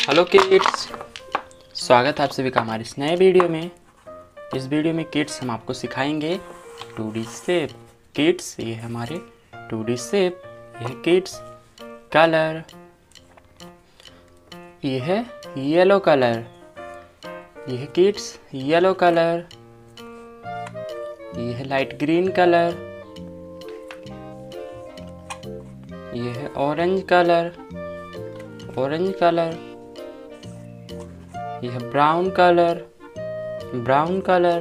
Hello kids, स्वागत है आप सभी का हमारे इस नए वीडियो में। इस वीडियो में किड्स हम आपको सिखाएंगे 2D शेप। किड्स ये है हमारे 2D शेप। यह किड्स कलर, ये है येलो कलर। यह है किड्स येलो कलर। ये है लाइट ग्रीन कलर। ये है ऑरेंज कलर, ऑरेंज कलर। ये है ब्राउन कलर, ब्राउन कलर।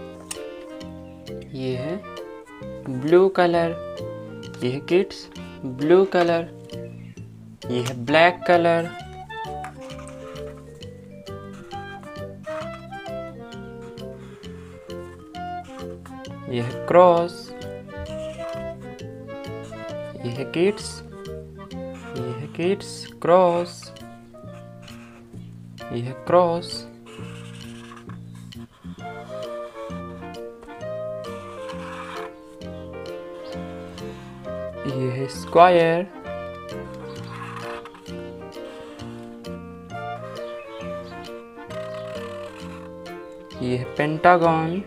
ये है ब्लू कलर। ये है किड्स ब्लू कलर। ये है ब्लैक कलर। ये है क्रॉस। ये है किड्स, ये है किड्स क्रॉस। ये है क्रॉस। ये है स्क्वायर। ये है पेंटागन।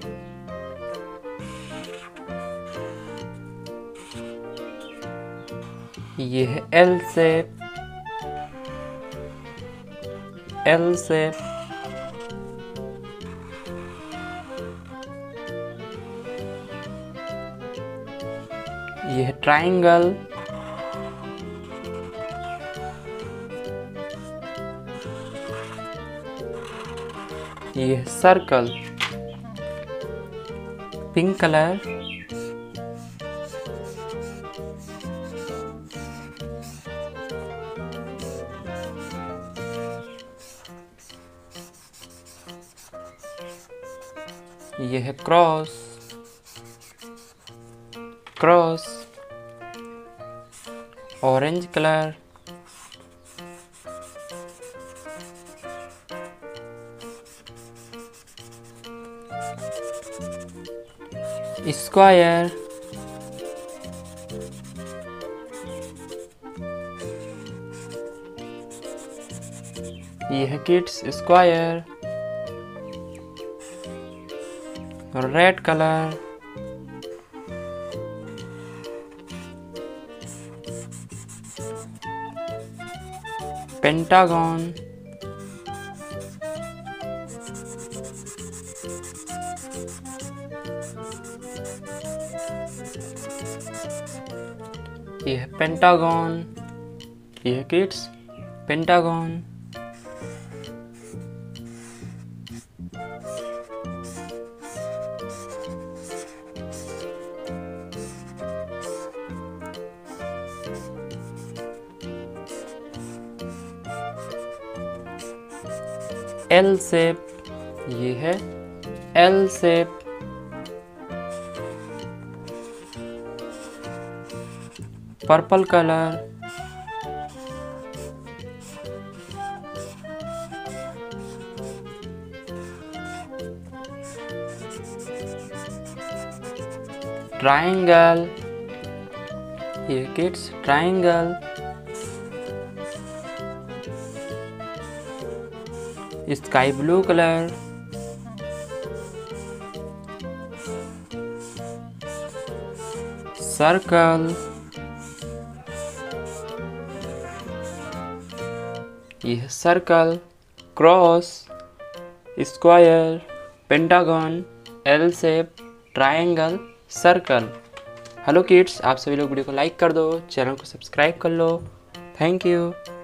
ये है एल शेप, एल शेप। ये है ट्रायंगल। ये है सर्कल। Pink colour. ये है cross, cross. Orange colour. Square. ये है kids square. Red colour. Pentagon. ये है पेंटागन। ये है किड्स पेंटागन। L shape. ये है L shape. Purple colour. Triangle. ये kids triangle. Sky blue colour. Circle. ये है circle, cross, square, pentagon, L shape, triangle, circle. Hello kids, आप सभी लोग वीडियो को लाइक कर दो, चैनल को सब्सक्राइब कर लो। Thank you.